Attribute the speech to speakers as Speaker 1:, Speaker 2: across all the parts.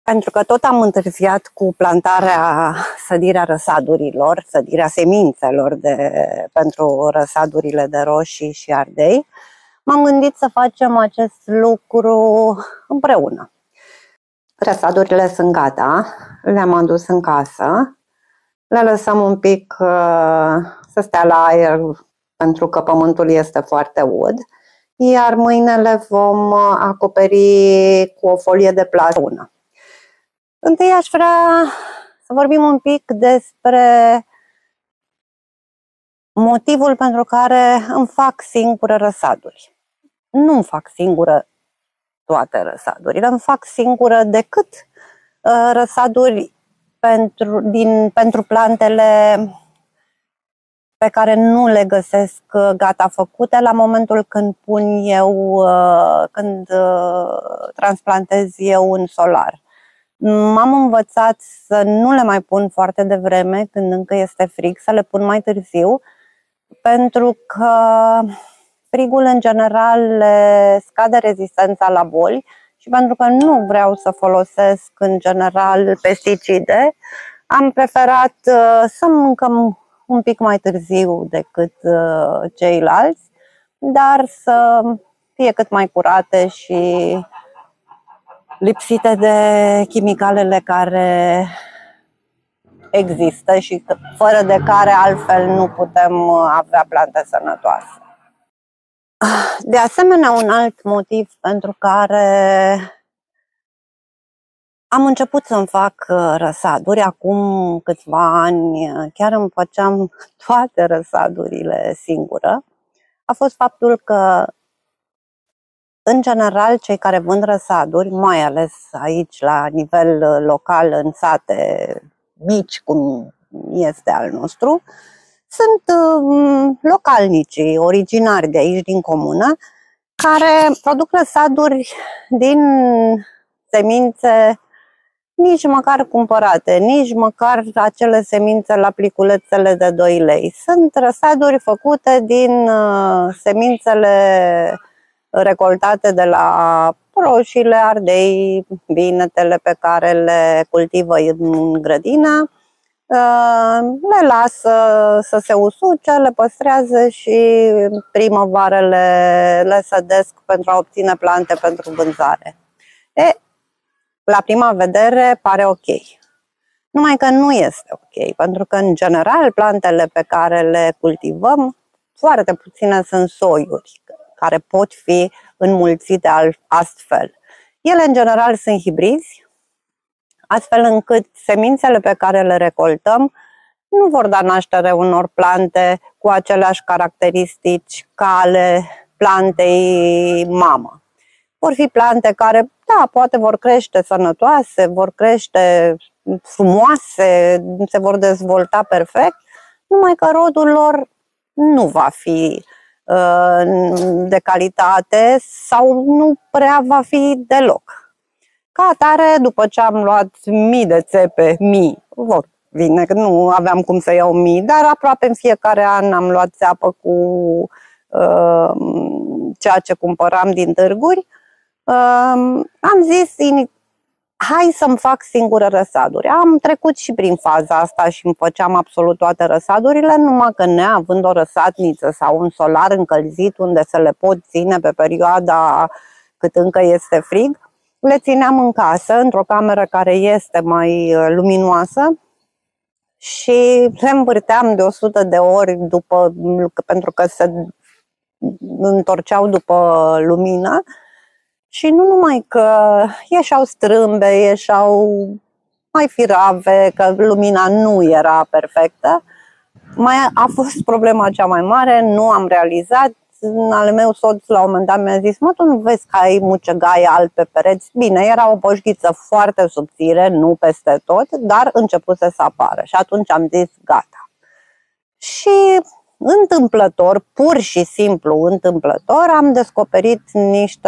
Speaker 1: Pentru că tot am întârziat cu plantarea, sădirea răsadurilor, sădirea semințelor pentru răsadurile de roșii și ardei, m-am gândit să facem acest lucru împreună. Răsadurile sunt gata, le-am adus în casă, le lăsăm un pic să stea la aer pentru că pământul este foarte ud, iar mâine le vom acoperi cu o folie de plastă. Întâi aș vrea să vorbim un pic despre motivul pentru care îmi fac singură răsaduri. Nu îmi fac singură toate răsadurile, îmi fac singură decât răsaduri pentru plantele pe care nu le găsesc gata făcute la momentul când când transplantez eu în solar. M-am învățat să nu le mai pun foarte devreme, când încă este frig, să le pun mai târziu, pentru că frigul în general le scade rezistența la boli și pentru că nu vreau să folosesc în general pesticide, am preferat să mâncăm un pic mai târziu decât ceilalți, dar să fie cât mai curate și lipsite de chimicalele care există și fără de care altfel nu putem avea plante sănătoase. De asemenea, un alt motiv pentru care am început să-mi fac răsaduri acum câțiva ani, chiar îmi făceam toate răsadurile singură, a fost faptul că în general, cei care vând răsaduri, mai ales aici la nivel local, în sate mici, cum este al nostru, sunt localnicii, originari de aici, din comună, care produc răsaduri din semințe nici măcar cumpărate, nici măcar acele semințe la pliculețele de 2 lei. Sunt răsaduri făcute din semințele recoltate de la roșiile, ardei, vinetele pe care le cultivă în grădină, le lasă să se usuce, le păstrează și primăvară le sădesc pentru a obține plante pentru vânzare. La prima vedere pare ok. Numai că nu este ok, pentru că în general plantele pe care le cultivăm, foarte puține sunt soiuri care pot fi înmulțite astfel. Ele în general sunt hibrizi, astfel încât semințele pe care le recoltăm nu vor da naștere unor plante cu aceleași caracteristici ca ale plantei mamă. Vor fi plante care, da, poate vor crește sănătoase, vor crește frumoase, se vor dezvolta perfect, numai că rodul lor nu va fi de calitate sau nu prea va fi deloc. Ca atare, după ce am luat mii de țepe, vor vine, că nu aveam cum să iau mii, dar aproape în fiecare an am luat țeapă cu ceea ce cumpăram din târguri, am zis, hai să-mi fac singură răsaduri. Am trecut și prin faza asta și îmi făceam absolut toate răsadurile, numai că neavând o răsadniță sau un solar încălzit unde să le pot ține pe perioada cât încă este frig, le țineam în casă, într-o cameră care este mai luminoasă și le învârteam de 100 de ori pentru că se întorceau după lumină. Și nu numai că ieșeau strâmbe, ieșeau mai firave, că lumina nu era perfectă, mai a fost problema cea mai mare, nu am realizat. Al meu soț la un moment dat mi-a zis, mă, tu nu vezi că ai mucegai alb pe pereți? Bine, era o boșghiță foarte subțire, nu peste tot, dar începuse să apară și atunci am zis, gata. Și întâmplător, pur și simplu întâmplător, am descoperit niște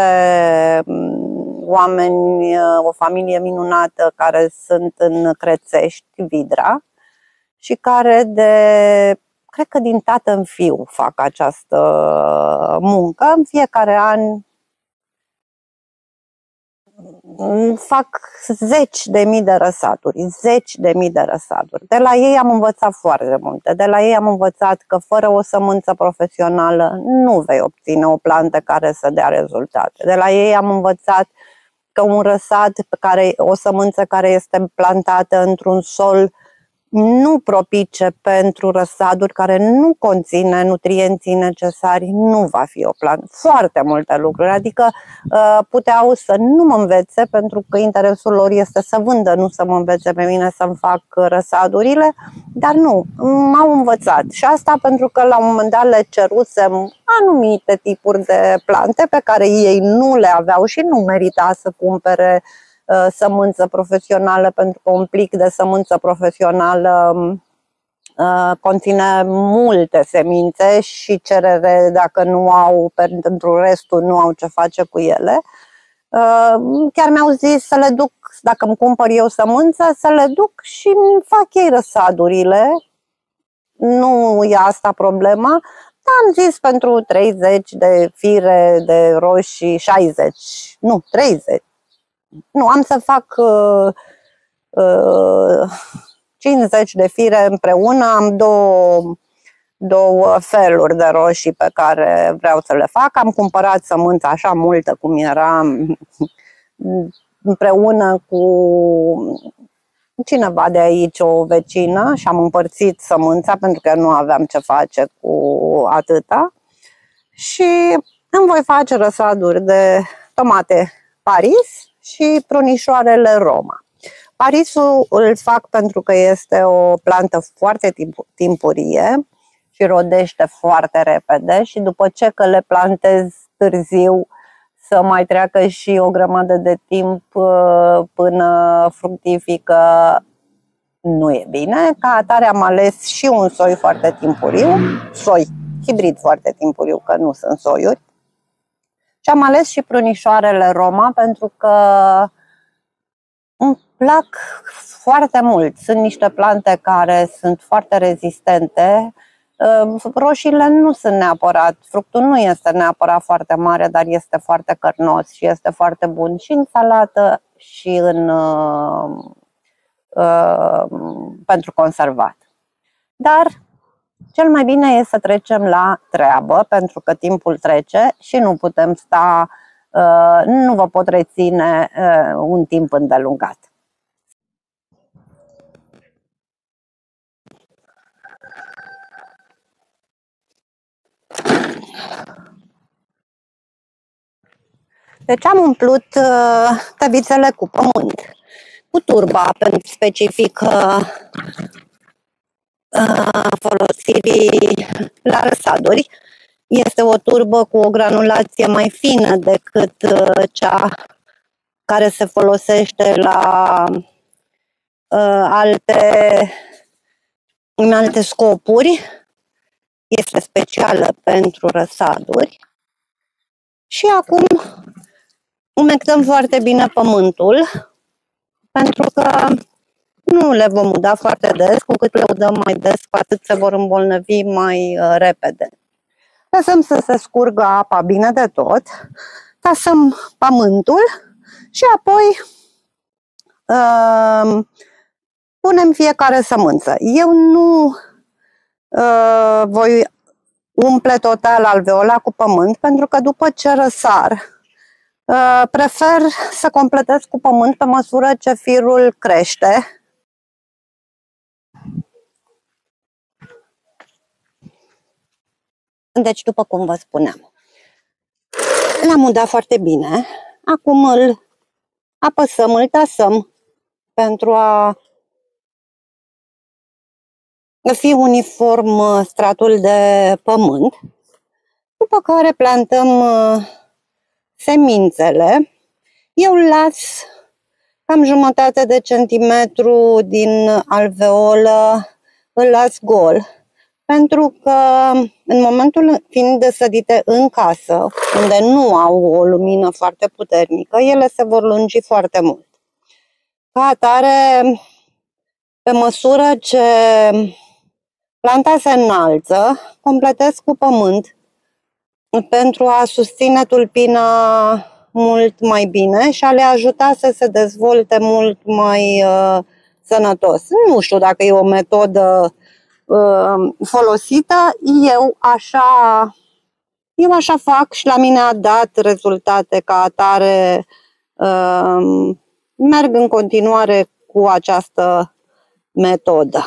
Speaker 1: oameni, o familie minunată care sunt în Crețești, Vidra, și care cred că din tată în fiu fac această muncă. În fiecare an fac zeci de mii de răsaduri, zeci de mii de răsaduri. De la ei am învățat foarte multe. De la ei am învățat că fără o sămânță profesională nu vei obține o plantă care să dea rezultate. De la ei am învățat că un răsad, o sămânță care este plantată într-un sol nu propice pentru răsaduri, care nu conține nutrienții necesari, nu va fi o plantă. Foarte multe lucruri, adică puteau să nu mă învețe, pentru că interesul lor este să vândă, nu să mă învețe pe mine să-mi fac răsadurile, dar nu, m-au învățat. Și asta pentru că la un moment dat le cerusem anumite tipuri de plante pe care ei nu le aveau și nu merita să cumpere sămânță profesională, pentru că un plic de sămânță profesională conține multe semințe și cerere, dacă nu au, pentru restul nu au ce face cu ele. Chiar mi-au zis să le duc, dacă îmi cumpăr eu sămânță, să le duc și îmi fac ei răsadurile. Nu e asta problema. Dar am zis pentru 30 de fire de roșii, 60, nu, 30. Nu, am să fac 50 de fire împreună, am două feluri de roșii pe care vreau să le fac. Am cumpărat sămânță așa multă cum era, împreună cu cineva de aici, o vecină, și am împărțit sămânța pentru că nu aveam ce face cu atâta. Și îmi voi face răsaduri de tomate Paris și prunișoarele Roma. Parisul îl fac pentru că este o plantă foarte timpurie și rodește foarte repede și după ce că le plantez târziu să mai treacă și o grămadă de timp până fructifică, nu e bine. Ca atare am ales și un soi foarte timpuriu, hibrid foarte timpuriu, că nu sunt soiuri. Și am ales și prunișoarele Roma pentru că îmi plac foarte mult. Sunt niște plante care sunt foarte rezistente. Roșiile nu sunt neapărat, fructul nu este neapărat foarte mare, dar este foarte cărnos și este foarte bun și în salată și pentru conservat. Dar cel mai bine e să trecem la treabă, pentru că timpul trece și nu putem sta, nu vă pot reține un timp îndelungat. Deci am umplut tăbițele cu pământ, cu turba specifică folosirii la răsaduri. Este o turbă cu o granulație mai fină decât cea care se folosește în alte scopuri. Este specială pentru răsaduri. Și acum umectăm foarte bine pământul, pentru că nu le vom uda foarte des. Cu cât le udăm mai des, cu atât se vor îmbolnăvi mai repede. Lăsăm să se scurgă apa bine de tot, tasăm pământul și apoi punem fiecare sămânță. Eu nu voi umple total alveola cu pământ, pentru că după ce răsar, prefer să completez cu pământ pe măsură ce firul crește. Deci, după cum vă spuneam, l-am udat foarte bine. Acum îl apăsăm, îl tasăm pentru a fi uniform stratul de pământ. După care plantăm semințele. Eu las cam jumătate de centimetru din alveolă, îl las gol. Pentru că în momentul fiind desădite în casă, unde nu au o lumină foarte puternică, ele se vor lungi foarte mult. Ca atare, pe măsură ce planta se înalță, completez cu pământ pentru a susține tulpina mult mai bine și a le ajuta să se dezvolte mult mai sănătos. Nu știu dacă e o metodă folosită, eu așa fac și la mine a dat rezultate ca atare. Merg în continuare cu această metodă.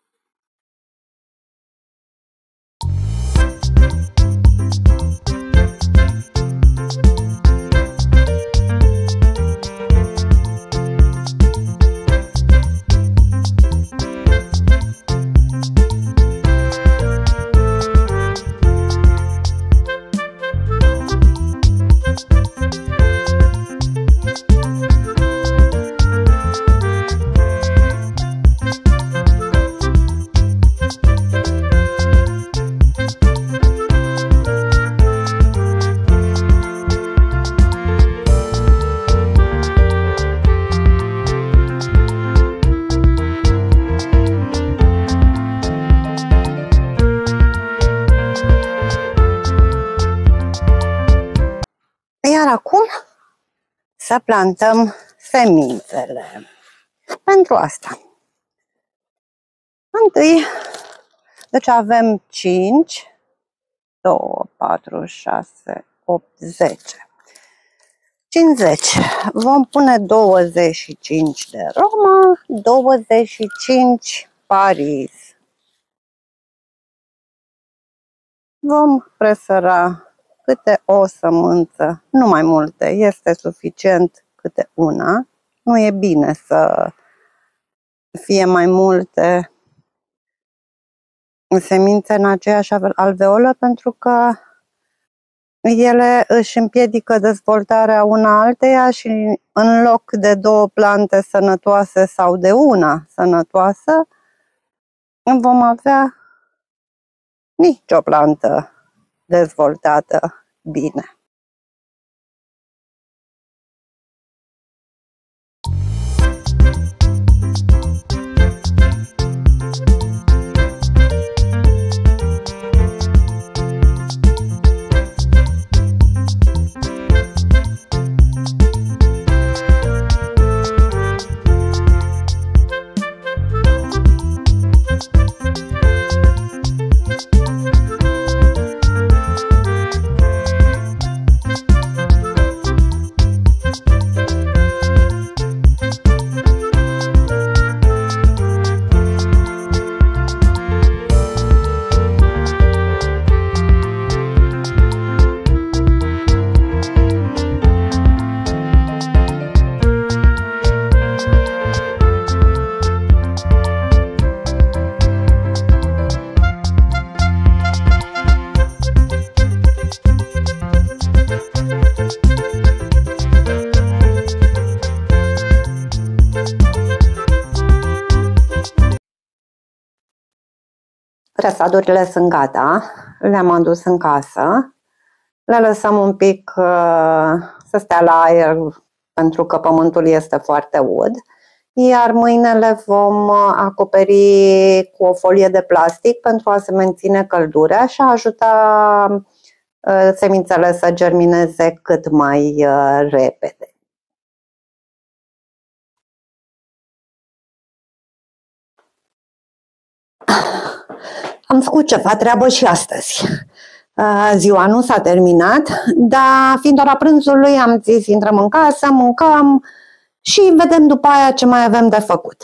Speaker 1: Iar acum să plantăm semințele. Pentru asta, întâi, deci avem 5, 2, 4, 6, 8, 10. 50. Vom pune 25 de Roma, 25 Paris. Vom presăra câte o sămânță, nu mai multe, este suficient câte una. Nu e bine să fie mai multe semințe în aceeași alveolă, pentru că ele își împiedică dezvoltarea una alteia și în loc de 2 plante sănătoase sau de una sănătoasă, vom avea nicio plantă dezvoltată bine. Presadurile sunt gata, le-am adus în casă, le lăsăm un pic să stea la aer pentru că pământul este foarte ud, iar mâine le vom acoperi cu o folie de plastic pentru a se menține căldura și a ajuta semințele să germineze cât mai repede. Am făcut ceva treabă și astăzi. Ziua nu s-a terminat, dar fiind ora prânzului am zis intrăm în casă, mâncăm și vedem după aia ce mai avem de făcut.